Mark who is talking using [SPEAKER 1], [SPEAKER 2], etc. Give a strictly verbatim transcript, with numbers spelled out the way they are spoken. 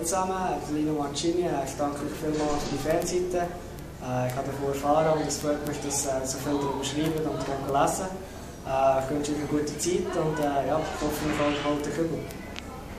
[SPEAKER 1] Hallo zusammen, ich bin Lino Mancini, ich danke euch vielmals für die Fanseite. Ich habe davon erfahren und es freut mich, dass so viele darüber schreiben und lesen. Ich wünsche euch eine gute Zeit und ja, ich hoffe, ihr holt euch über.